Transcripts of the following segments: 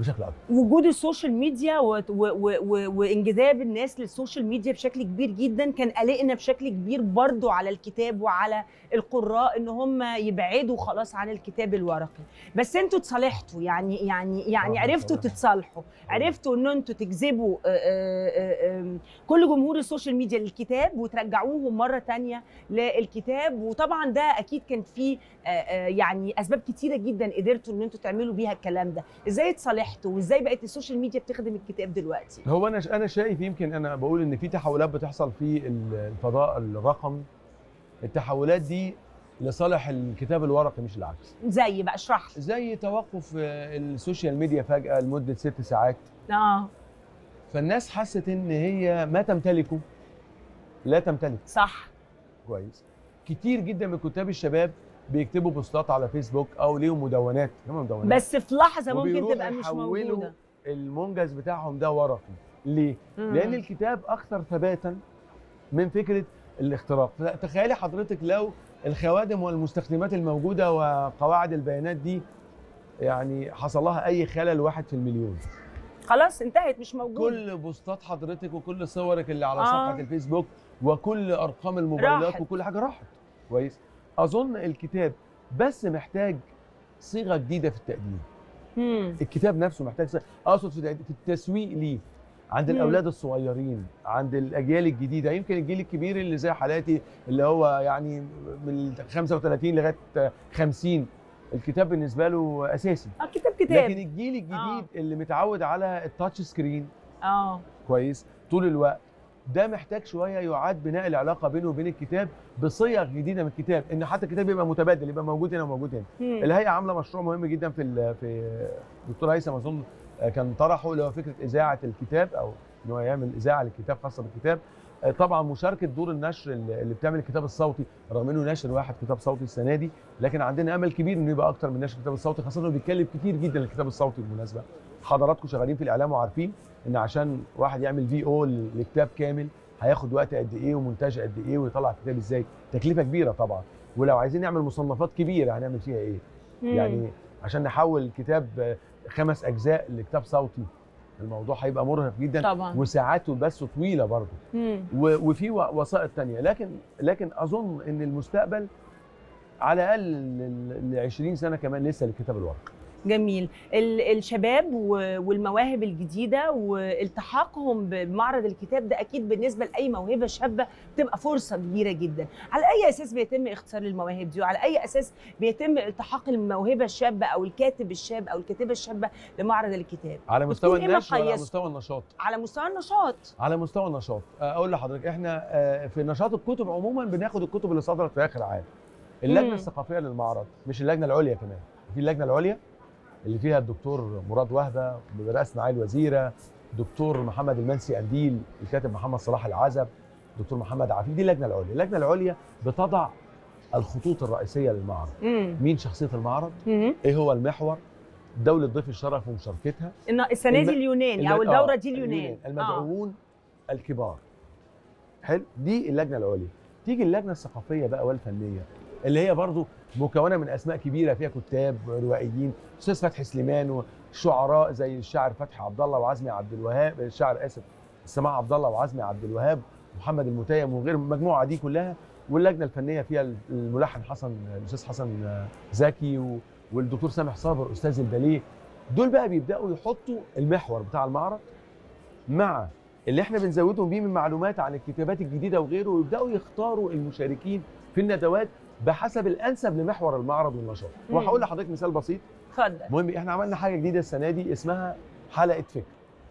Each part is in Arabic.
بشكل اكبر. وجود السوشيال ميديا وانجذاب الناس للسوشيال ميديا بشكل كبير جدا كان قلقنا بشكل كبير برضو على الكتاب وعلى القراء ان هم يبعدوا خلاص عن الكتاب الورقي. بس انتوا اتصالحتوا، يعني عرفتوا تتصالحوا، عرفتوا ان انتوا تجذبوا كل جمهور السوشيال ميديا للكتاب وترجعوهم مره ثانيه للكتاب. وطبعا ده اكيد كان فيه يعني اسباب كتيره جدا قدرتوا ان انتوا تعملوا بيها الكلام ده. ازاي اتصالحتوا وازاي بقت السوشيال ميديا بتخدم الكتاب دلوقتي؟ هو انا شايف، يمكن انا بقول ان في تحولات بتحصل في الفضاء الرقمي. التحولات دي لصالح الكتاب الورقي مش العكس. زي بقى اشرح لي. زي توقف السوشيال ميديا فجأة لمدة 6 ساعات. فالناس حست ان هي ما تمتلكه لا تمتلك. صح. كويس. كتير جدا من كتاب الشباب بيكتبوا بوستات على فيسبوك او ليهم مدونات، بس في لحظه ممكن تبقى مش موجوده. المنجز بتاعهم ده ورقي. ليه؟ لان الكتاب اكثر ثباتا من فكره الاختراق. تخيلي حضرتك لو الخوادم والمستخدمات الموجوده وقواعد البيانات دي يعني حصل لها اي خلل 1 في المليون، خلاص انتهت، مش موجوده. كل بوستات حضرتك وكل صورك اللي على صفحه الفيسبوك وكل ارقام الموبايلات راحت. وكل حاجه راحت. كويس. اظن الكتاب بس محتاج صيغه جديده في التقديم. الكتاب نفسه محتاج صيغه، اقصد في التسويق ليه عند الاولاد الصغيرين، عند الاجيال الجديده. يمكن الجيل الكبير اللي زي حالاتي اللي هو يعني من 35 لغايه 50 الكتاب بالنسبه له اساسي. كتاب. لكن الجيل الجديد اللي متعود على التاتش سكرين كويس طول الوقت، ده محتاج شويه يعاد بناء العلاقه بينه وبين الكتاب بصيغ جديده من الكتاب، ان حتى الكتاب يبقى متبادل، يبقى موجود هنا وموجود هنا. الهيئه عامله مشروع مهم جدا في دكتور هيثم اظن كان طرحه، اللي هو فكره اذاعه الكتاب، او ان هو يعمل اذاعه للكتاب خاصه بالكتاب. طبعا مشاركه دور النشر اللي بتعمل الكتاب الصوتي، رغم انه نشر واحد كتاب صوتي السنه دي، لكن عندنا امل كبير انه يبقى اكتر من نشر الكتاب الصوتي، خاصه انه بيتكلف كتير جدا الكتاب الصوتي. بالمناسبه حضراتكم شغالين في الاعلام وعارفين ان عشان واحد يعمل VO لكتاب كامل هياخد وقت قد ايه ومونتاج قد ايه ويطلع كتاب ازاي، تكلفه كبيره طبعا. ولو عايزين نعمل مصنفات كبيره هنعمل فيها ايه؟ يعني عشان نحول كتاب 5 أجزاء لكتاب صوتي الموضوع هيبقى مرهق جدا طبعا، وساعاته بس طويله برضه. وفي وسائط ثانيه، لكن اظن ان المستقبل على الاقل ل 20 سنه كمان لسه للكتاب الورقي. جميل. الشباب والمواهب الجديده والتحاقهم بمعرض الكتاب ده اكيد بالنسبه لاي موهبه شابه بتبقى فرصه كبيره جدا. على اي اساس بيتم اختيار المواهب دي، وعلى اي اساس بيتم التحاق الموهبه الشابه او الكاتب الشاب او الكاتبه الشابه لمعرض الكتاب؟ على مستوى النشر ولا على مستوى النشاط؟ على مستوى النشاط. على مستوى النشاط. اقول لحضرتك احنا في نشاط الكتب عموما بناخد الكتب اللي صدرت في اخر عام. اللجنه الثقافيه للمعرض، مش اللجنه العليا، كمان في اللجنه العليا اللي فيها الدكتور مراد وهبه برئاسه معالي الوزيره، دكتور محمد المنسي قنديل، الكاتب محمد صلاح العزب، دكتور محمد عفيف. دي اللجنه العليا. اللجنه العليا بتضع الخطوط الرئيسيه للمعرض. مين شخصيه المعرض؟ ايه هو المحور؟ دولة ضيف الشرف ومشاركتها. السنه دي اليونان او الدوره دي اليونان. المدعوون الكبار. حلو، دي اللجنه العليا. تيجي اللجنه الثقافيه بقى والفنيه اللي هي برضو مكونه من اسماء كبيره، فيها كتاب روائيين، استاذ فتحي سليمان، وشعراء زي الشاعر فتحي عبد الله وعزمي عبد الوهاب، الشاعر السماع عبد الله وعزمي عبد الوهاب، محمد المتيم وغير المجموعه دي كلها. واللجنه الفنيه فيها الملحن الاستاذ حسن زكي والدكتور سامح صابر استاذ الباليه. دول بقى بيبداوا يحطوا المحور بتاع المعرض مع اللي احنا بنزودهم بيه من معلومات عن الكتابات الجديده وغيره، ويبداوا يختاروا المشاركين في الندوات بحسب الانسب لمحور المعرض والنشاط. وهقول لحضرتك مثال بسيط. اتفضل. مهم، احنا عملنا حاجه جديده السنه دي اسمها حلقه فكر.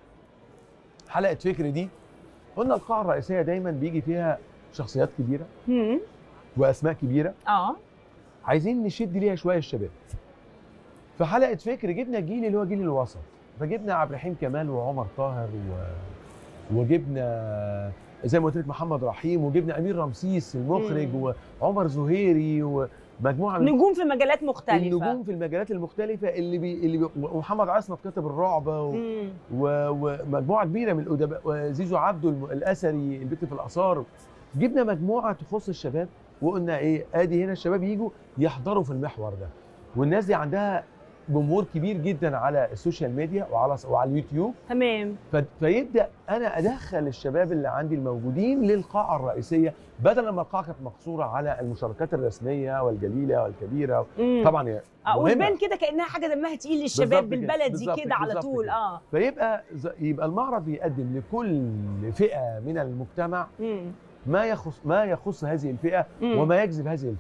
حلقه فكر دي قلنا القاعه الرئيسيه دايما بيجي فيها شخصيات كبيره واسماء كبيره. عايزين نشد ليها شويه الشباب. في حلقه فكر جبنا الجيل اللي هو جيل الوسط، فجبنا عبد الرحيم كمال وعمر طاهر وجبنا زي ما قلت لك محمد رحيم، وجبنا امير رمسيس المخرج وعمر زهيري ومجموعه من نجوم في مجالات مختلفه. النجوم في المجالات المختلفه ومحمد عصمت كاتب الرعب ومجموعه كبيره من الادباء، وزيزو عبده الاثري البت في الاثار. جبنا مجموعه تخص الشباب وقلنا ايه، ادي هنا الشباب يجوا يحضروا في المحور ده، والناس دي عندها جمهور كبير جدا على السوشيال ميديا وعلى اليوتيوب. تمام. فيبدا انا ادخل الشباب اللي عندي الموجودين للقاعه الرئيسيه، بدل ما القاعه كانت مقصوره على المشاركات الرسميه والجليله والكبيره. طبعا هي وتبان كده كانها حاجه دمها تقيل للشباب بالبلدي كده على طول. فيبقى المعرض بيقدم لكل فئه من المجتمع ما يخص هذه الفئه وما يجذب هذه الفئه.